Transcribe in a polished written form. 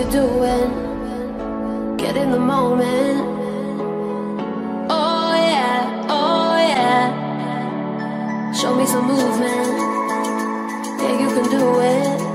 you're doing. Get in the moment. Oh yeah, oh yeah. Show me some movement. Yeah, you can do it.